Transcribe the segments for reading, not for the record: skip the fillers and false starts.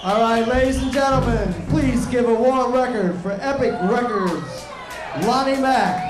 All right, ladies and gentlemen, please give a warm record for Epic Records, Lonnie Mack.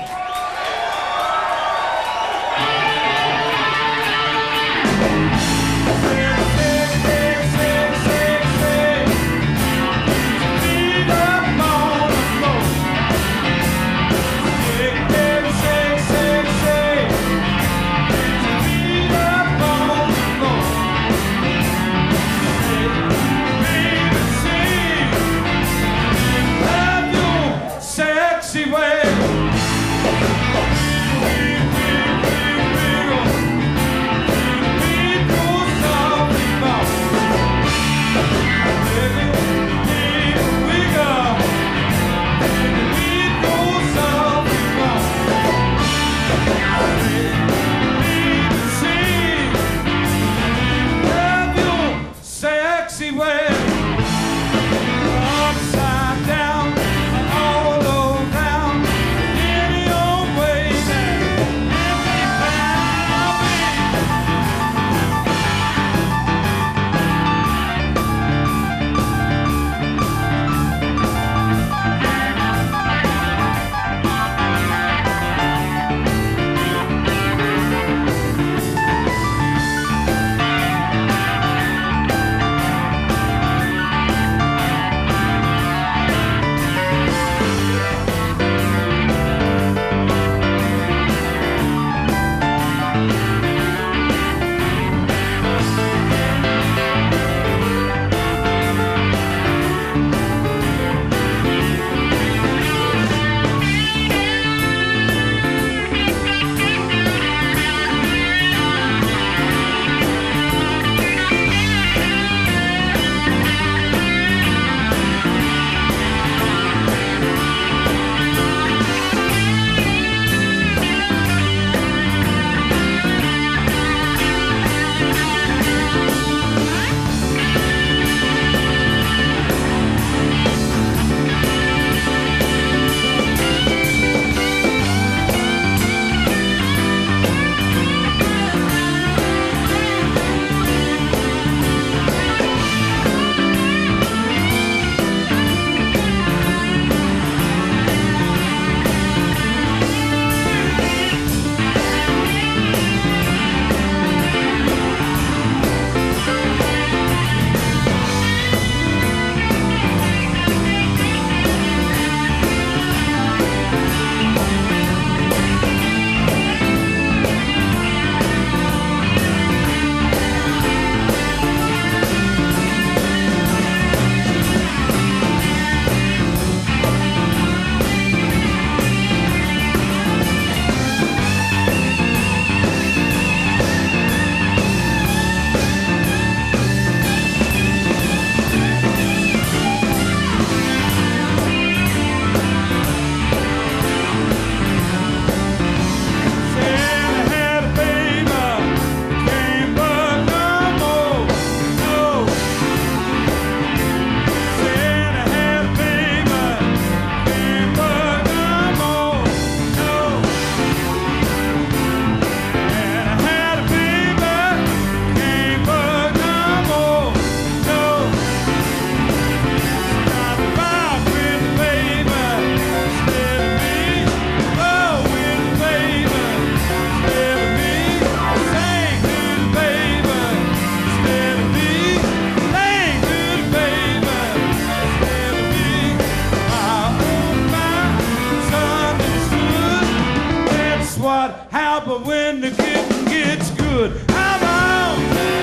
But when the getting gets good, I'm on,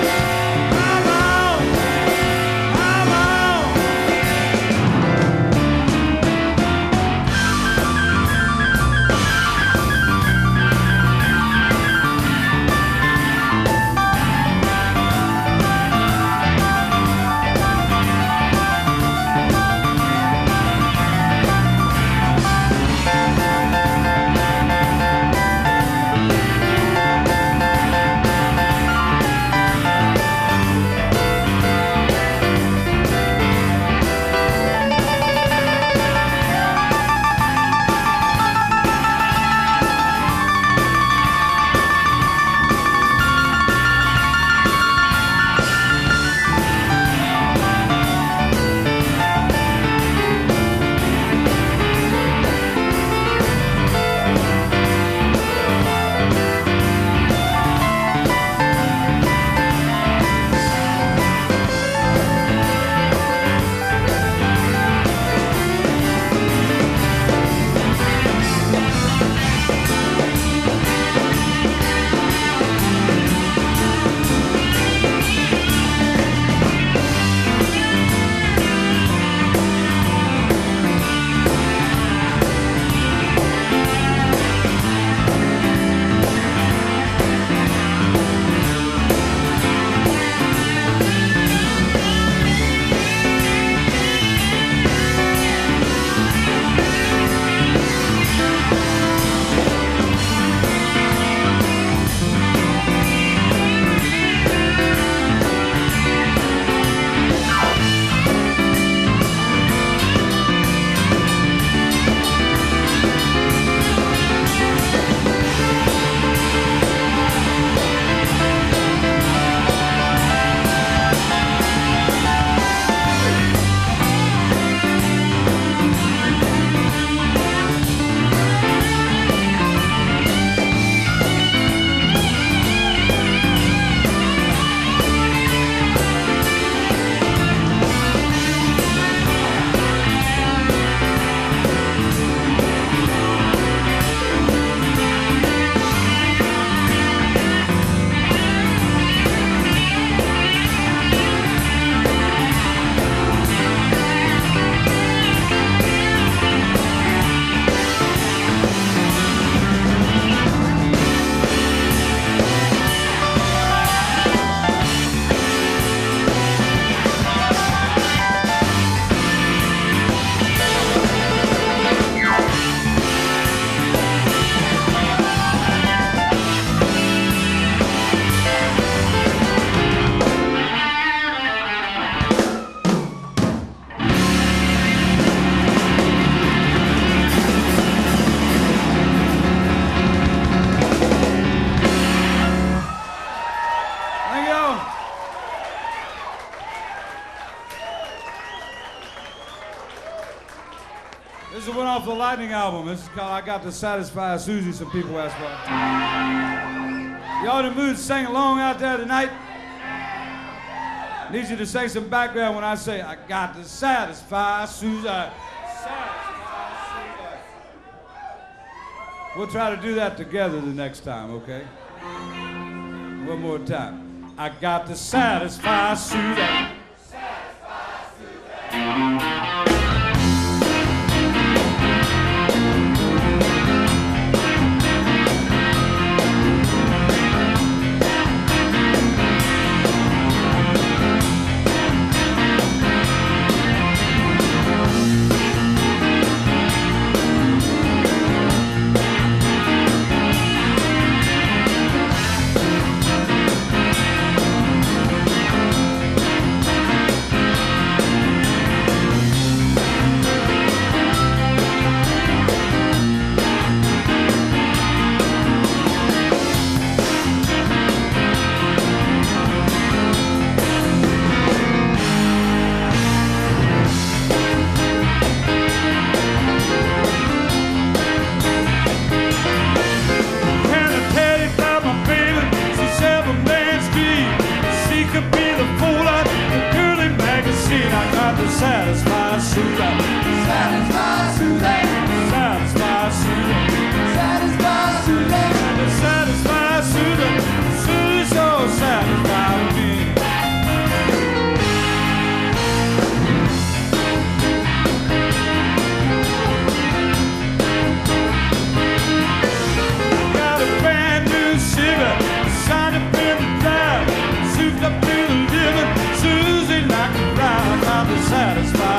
I'm on, I'm on. Lightning album. This is called I Got to Satisfy Susie, some people ask for. Y'all in the mood to sing along out there tonight? Need you to sing some background when I say I got to satisfy Susie. Satisfy Susie. We'll try to do that together the next time, okay? One more time. I got to satisfy Susie. Satisfy Susie. Satisfy Susie. Satisfy Susie. Satisfy Susie. Satisfy Susie. Satisfy Susie. Susie so satisfied with me. Got a brand new Chevy, signed up in the drive, souped up to the living. Susie like a ride, I'm to satisfy.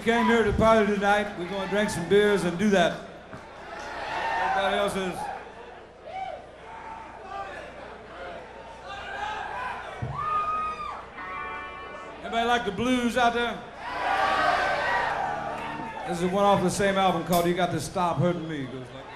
came here to party tonight. We're going to drink some beers and do that. Everybody else is. Anybody like the blues out there? This is one off the same album called You Got to Stop Hurting Me. It goes like.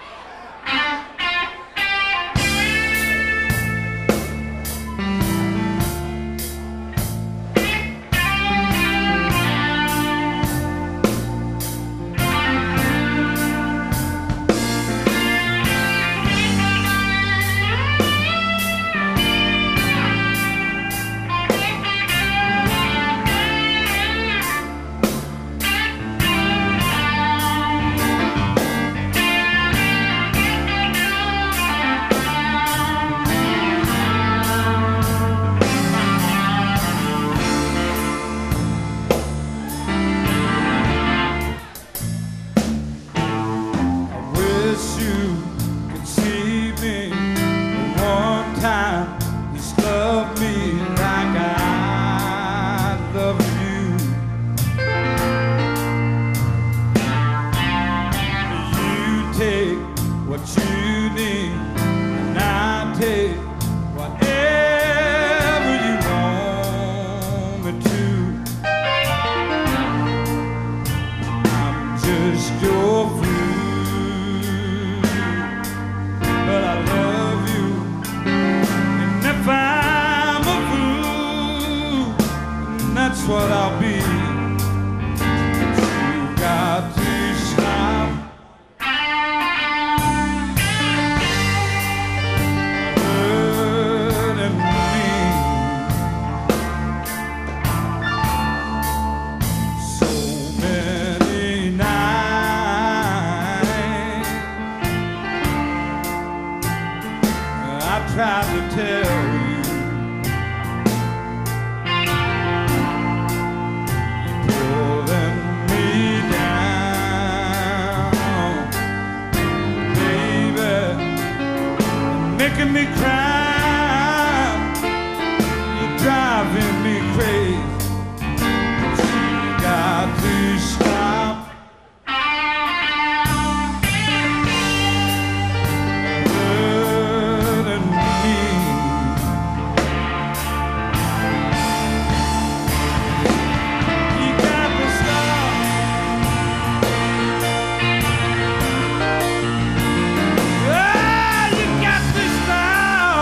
What I'll be. You got to stop hurting me. So many nights I tried to tell you. Making me cry, you're driving me crazy. But you got to stop hurting me. You got to stop. You got to stop.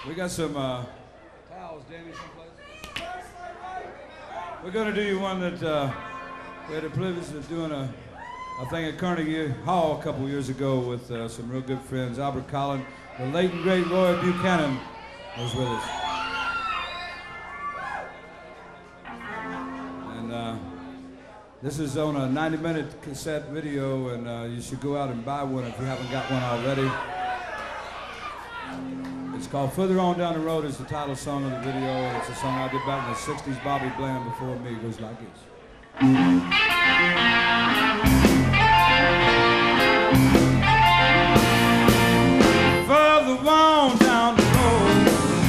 We got some towels, Danny, someplace. We're going to do you one that we had the privilege of doing a thing at Carnegie Hall a couple years ago with some real good friends. Albert Collin, the late and great Roy Buchanan was with us. And this is on a 90-minute cassette video, and you should go out and buy one if you haven't got one already. It's called Further On Down the Road. Is the title song of the video, and it's a song I did back in the 60s. Bobby Bland before me. It goes like this. Further on down the road,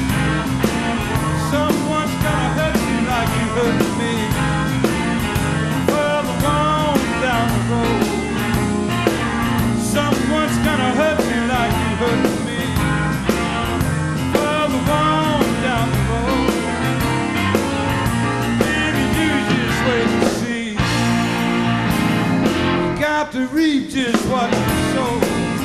someone's gonna hurt you like you hurt me. Further on down the road, someone's gonna hurt you like you hurt me. Further on down the road, baby, you just wait and see. You got to reap just what you sow.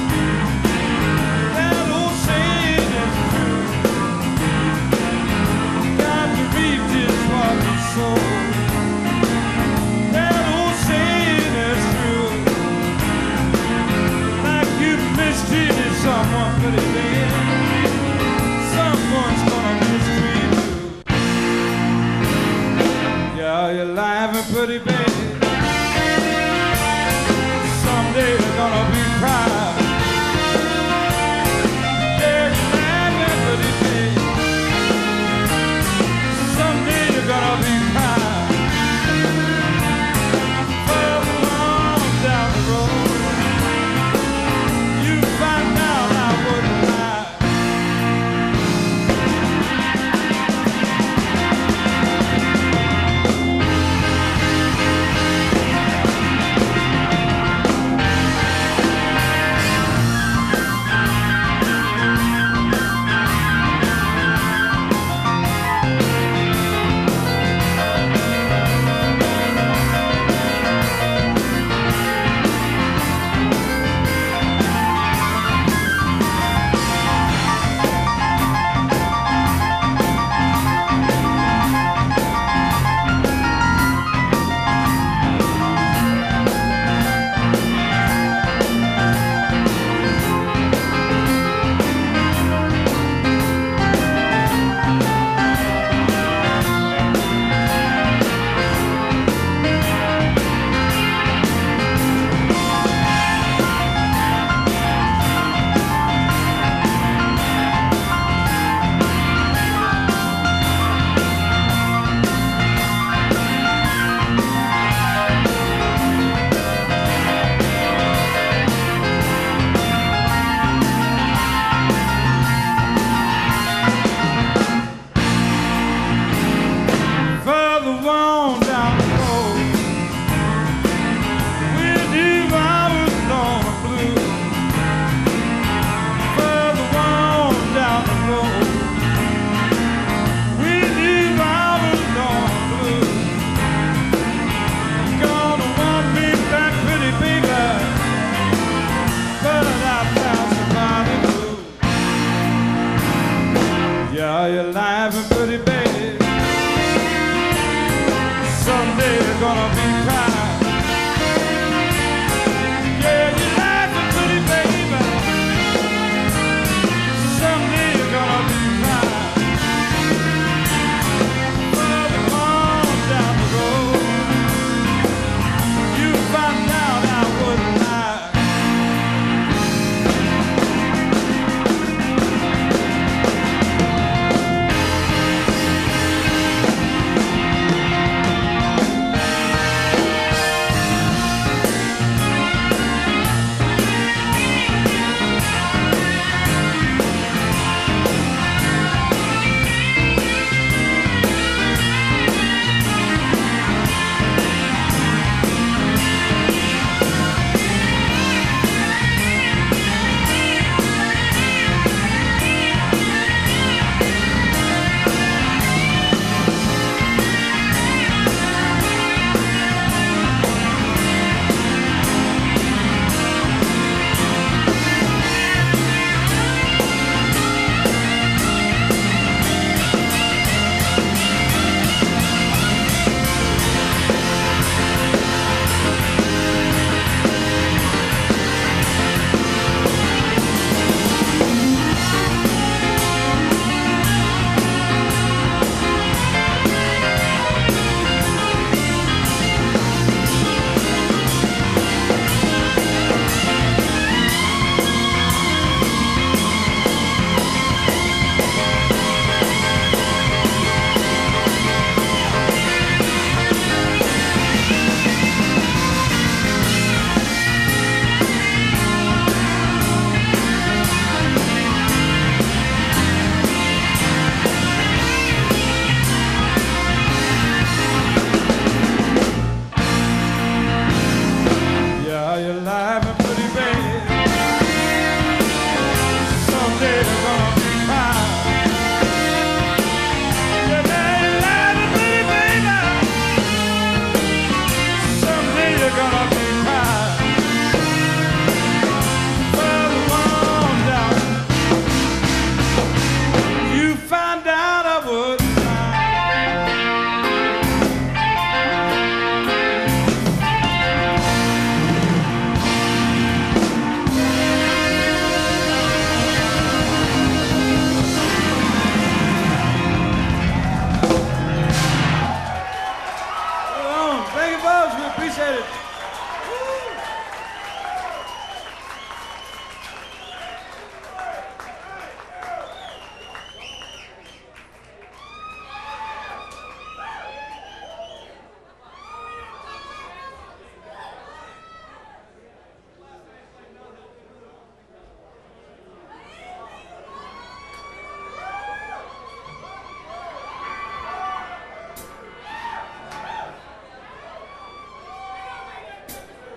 That old saying is true. Like you mistreated someone pretty bad, someone's gonna mistreat you. Yeah, you're laughing pretty bad. Someday you're gonna be crying. Yeah, you're laughing pretty bad. Someday you're gonna be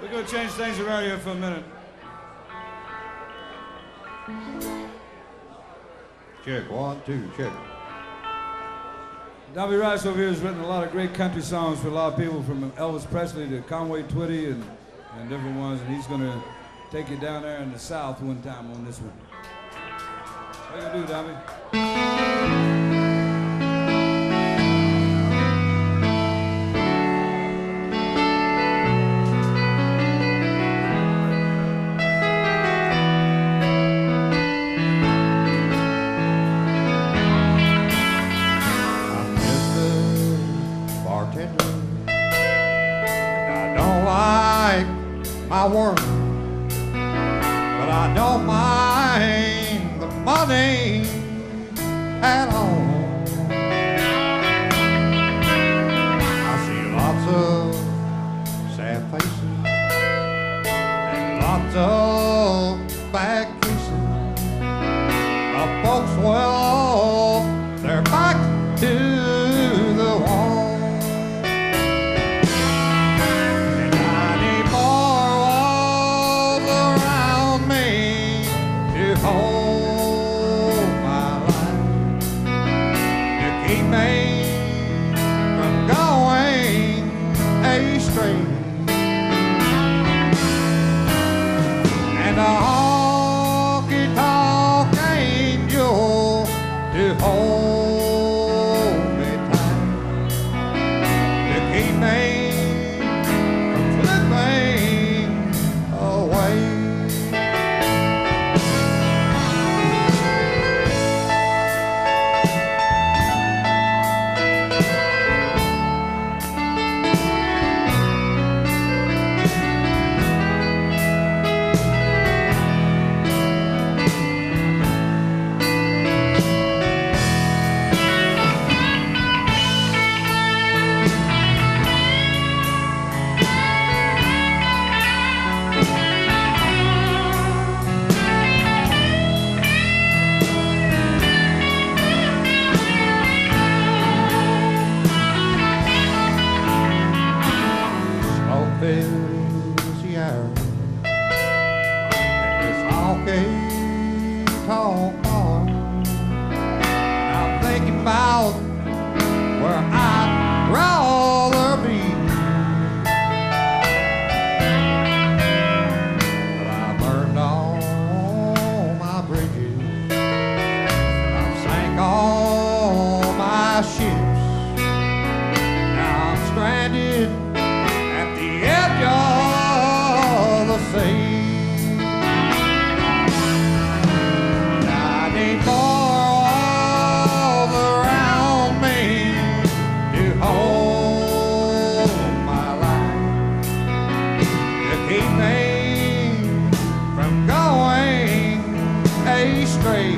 We're going to change things around here for a minute. Check, 1, 2, check. Dobby Rice over here has written a lot of great country songs for a lot of people, from Elvis Presley to Conway Twitty and different ones, and he's going to take you down there in the South one time on this one. What you gonna do, Dobby? My work, but I don't mind the money at all. I see lots of sad faces and lots of bad cases of folks, well, they're back to the wall. Hold my life to keep me from going astray, and a honky-tonk angel to hold me tight to keep me from slipping away. Fills the air in this honky-tonk bar. I'm thinking about where I'd rather be, but I burned all my bridges, I sank all my ships. Now I'm stranded edge of the sea. I need more walls around me to hold my life, to keep me from going astray,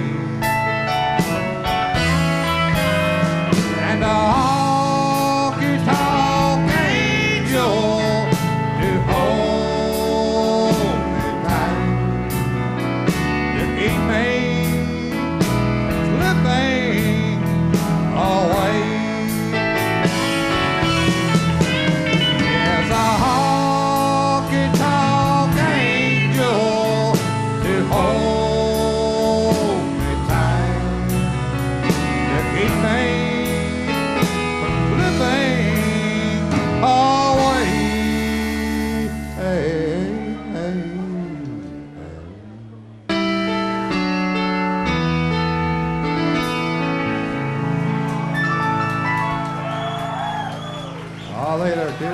and a honky-tonk angel to hold me tight, to keep me slipping away. Yes, a honky-tonk angel to hold me tight, to keep me from slipping away. Oh, later, kid.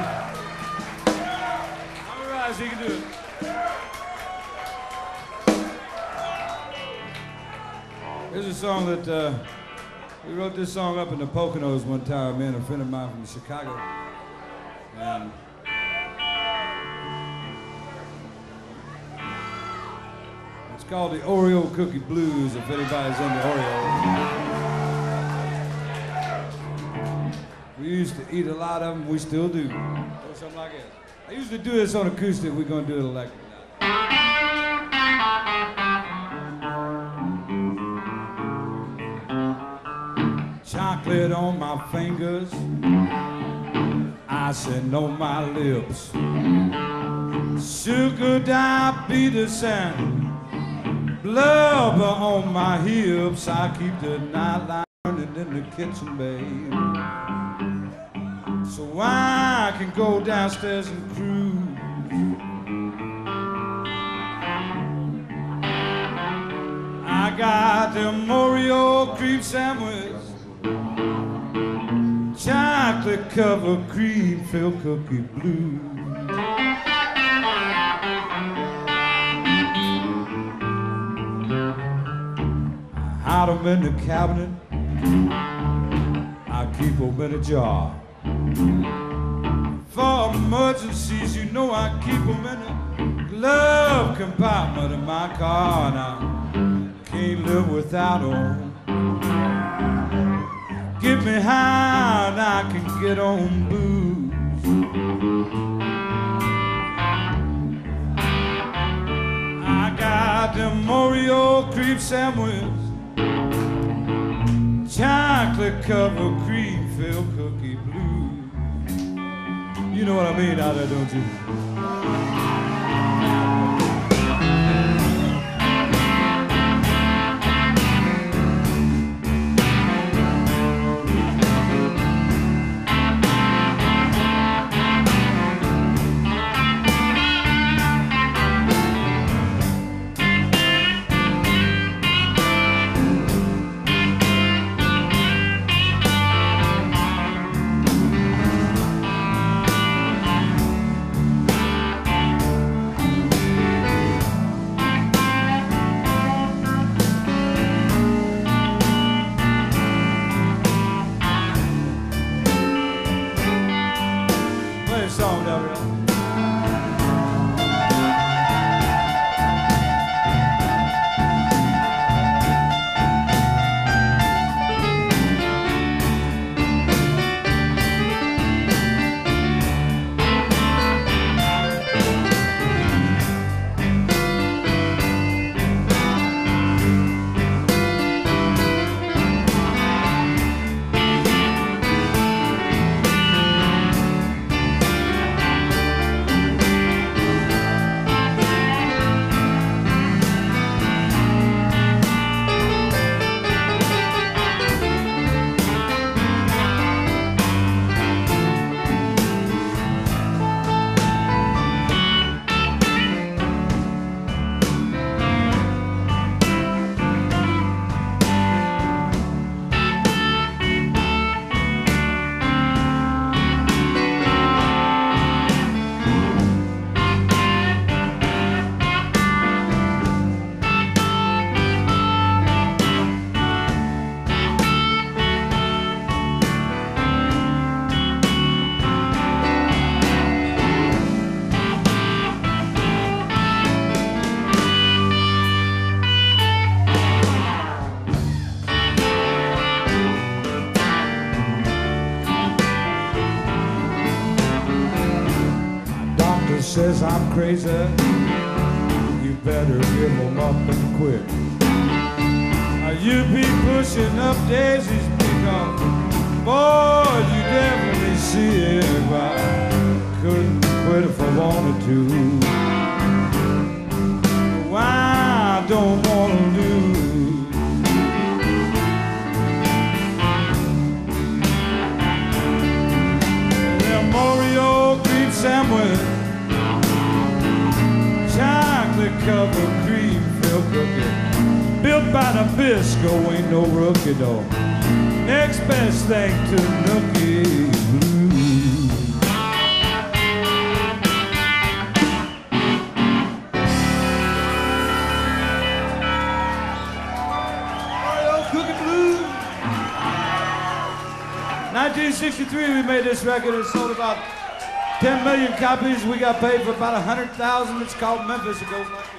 All right, so you can do it. Here's a song that we wrote this song up in the Poconos one time, me and a friend of mine from Chicago. And it's called the Oreo Cookie Blues, if anybody's into Oreos. We used to eat a lot of them, we still do. Or something like that. I used to do this on acoustic, we're gonna do it electric now. Chocolate on my fingers, icing on my lips. sugar diabetes and blubber on my hips. I keep the nightlight burning in the kitchen, babe, so I can go downstairs and cruise. I got the Oreo cream sandwich, chocolate covered cream filled cookie blue. I hide them in the cabinet, I keep them in a jar. For emergencies, you know I keep them in the glove compartment of my car, and I can't live without them. Get me high and I can get on booze. I got them Oreo cream sandwich, chocolate covered cream filled cookie blue. You know what I mean out there, don't you? Says I'm crazy, you better give them up and quit. You be pushing up daisies because, boy, you definitely see it. I couldn't quit if I wanted to. Why I don't want to lose. Them Oreo cream sandwich, chocolate covered cream filled cookie, built by Nabisco, ain't no rookie though. Next best thing to Nookie Blue. Oreo Cookie Blue. 1963 we made this record. It sold about 10 million copies. We got paid for about 100,000. It's called Memphis. It goes like this.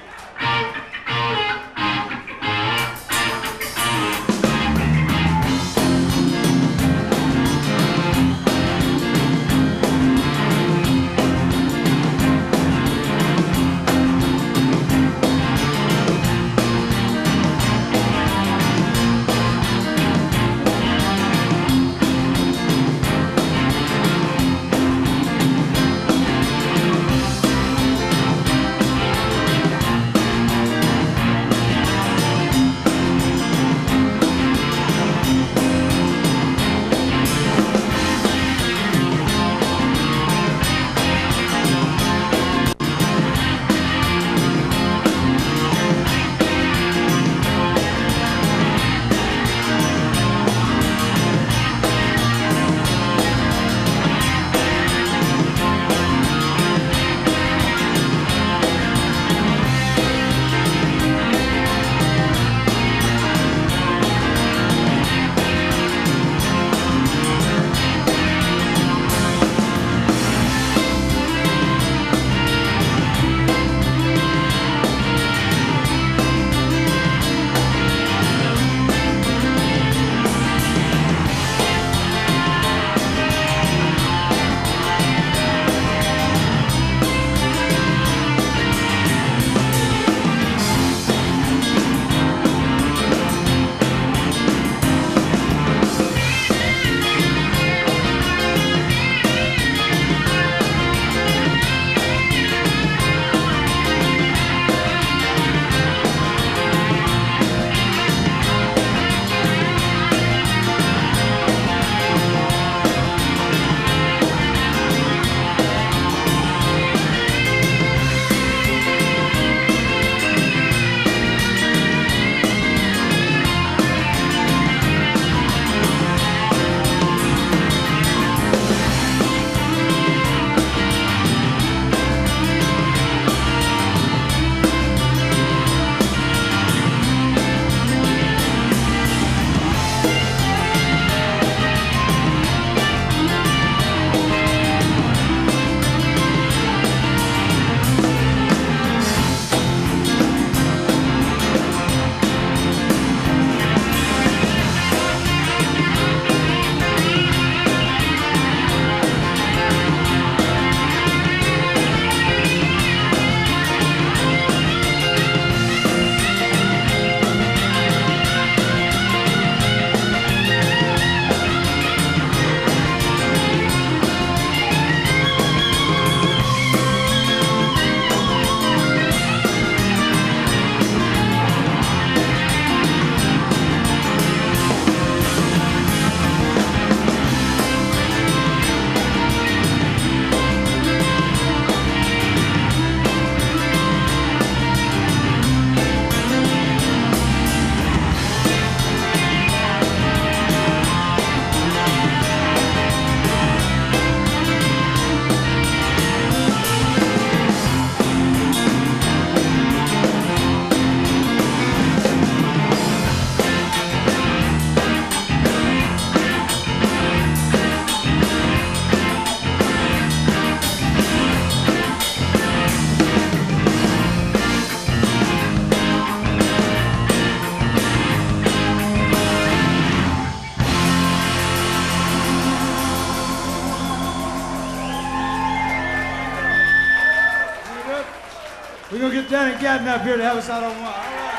We're going to get Danny Gatton up here to help us out on one. All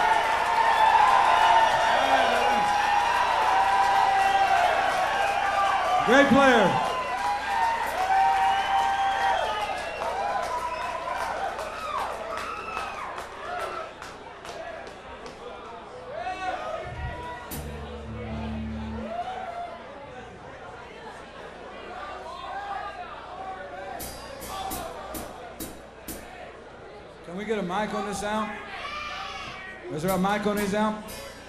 right. Great player. Can we get a mic on this amp? Is there a mic on this amp?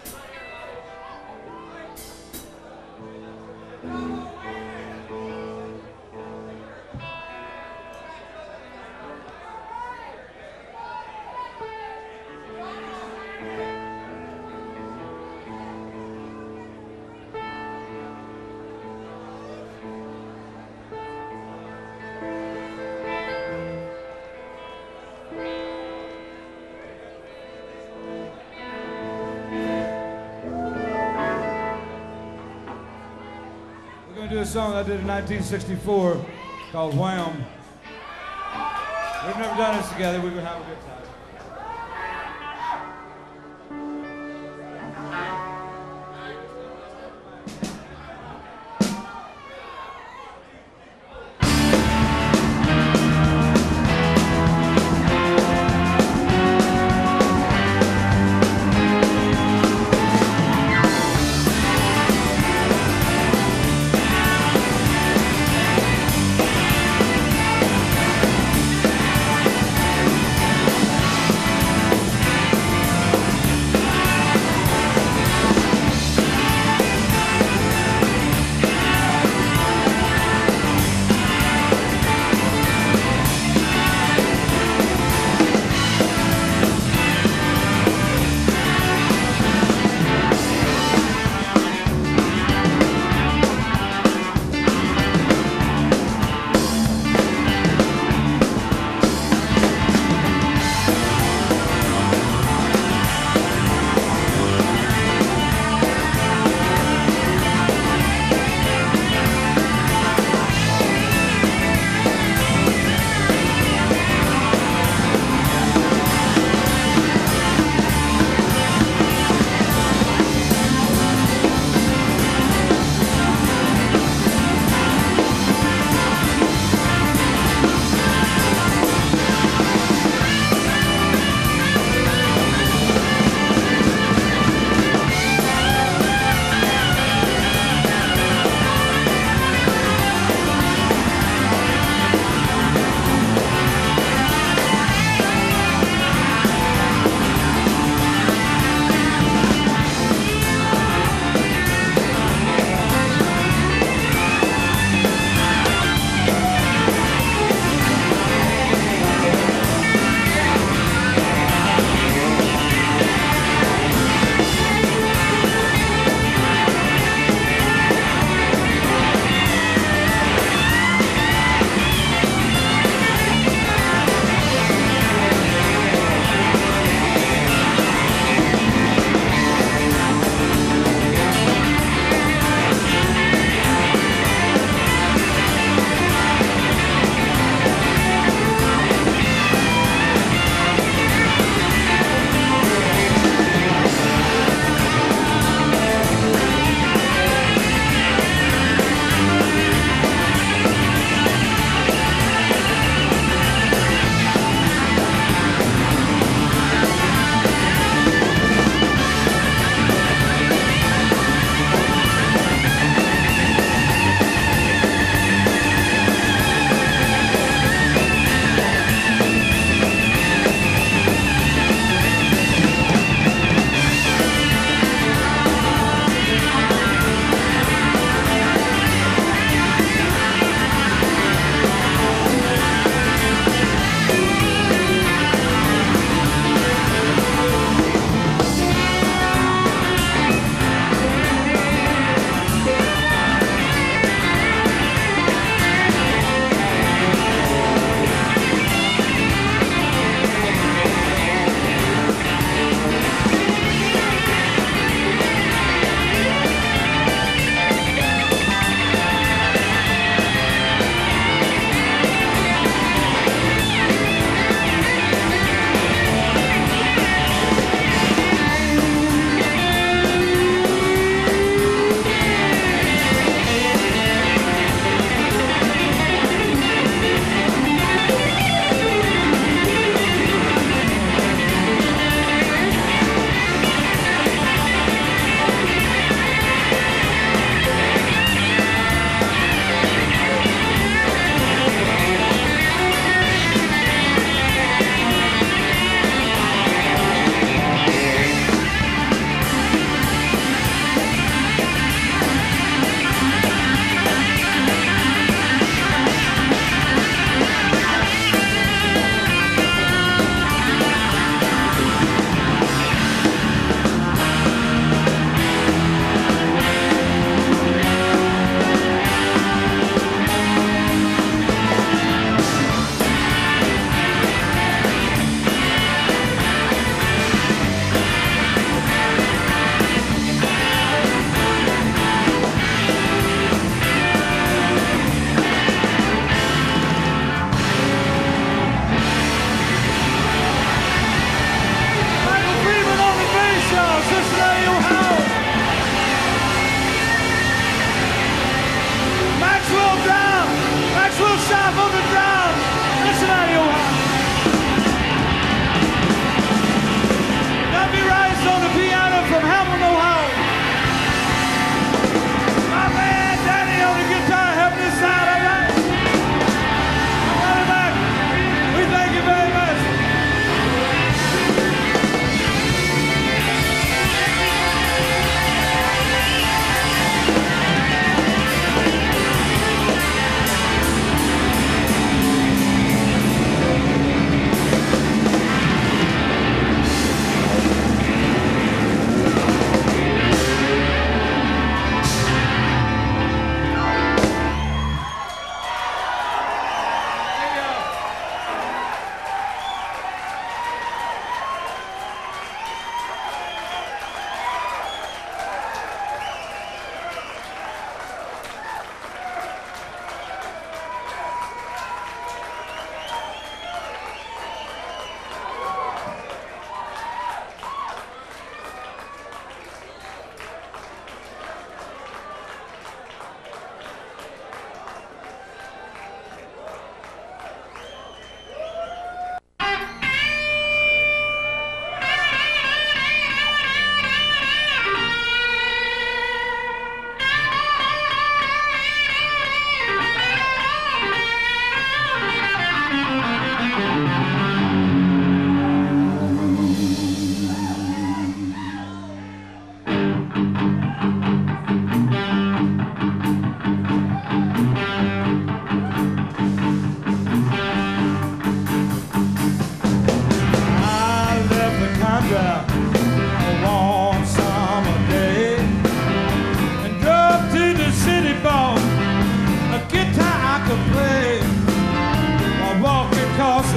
Do a song I did in 1964 called Wham. We've never done this together. We're going to have a good time.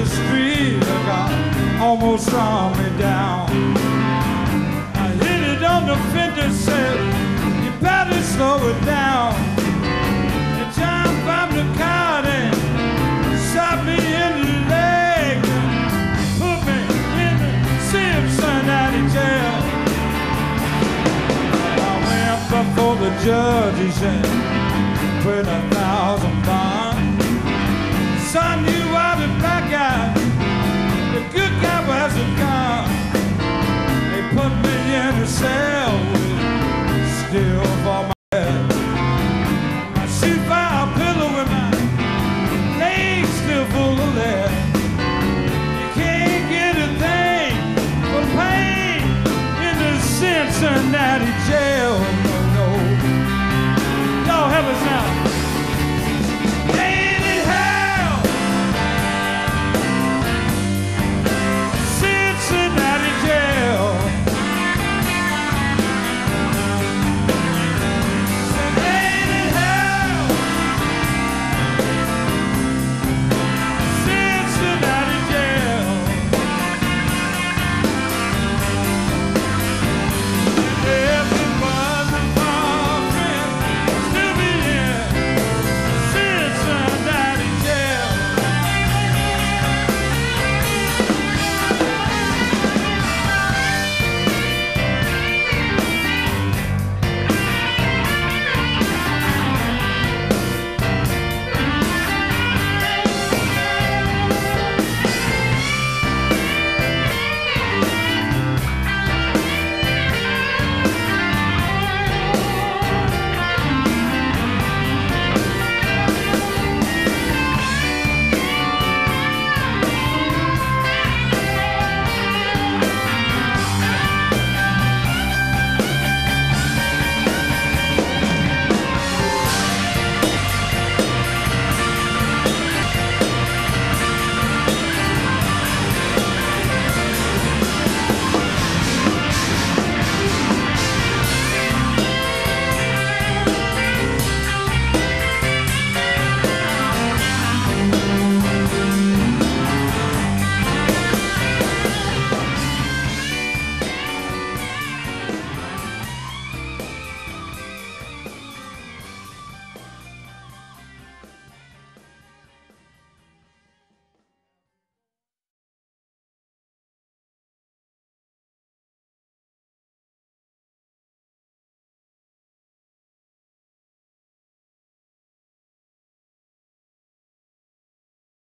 the street, the car almost run me down. I hit it on the fender, said, you better slow it down. And John from the car and shot me in the leg, put me in the Cincinnati jail. I went before the judge, he said, $20,000.